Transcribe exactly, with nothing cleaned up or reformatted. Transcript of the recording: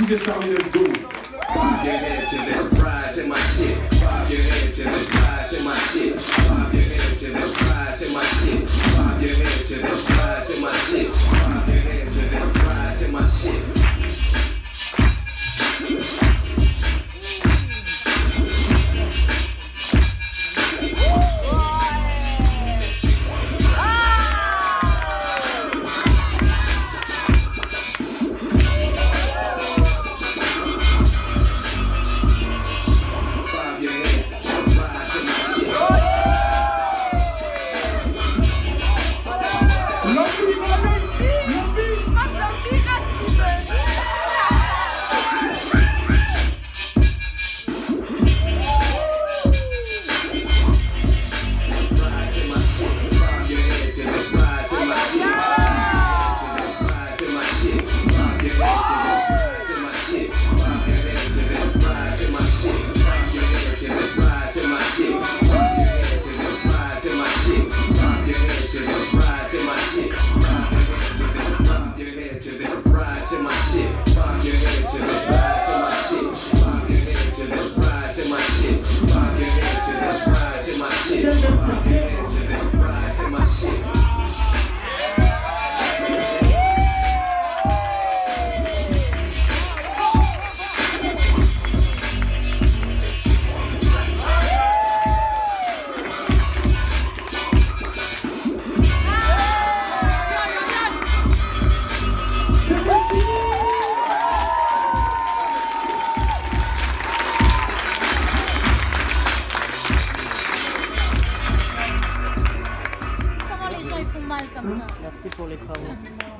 Tout est fermé, let's go. Bob your head to the ride to my shit. Bob your head to the ride to my shit. Bob your head to the ride to my shit. Bob your head to the ride to my shit. Bob your head to the ride to my shit. Merci pour les travaux.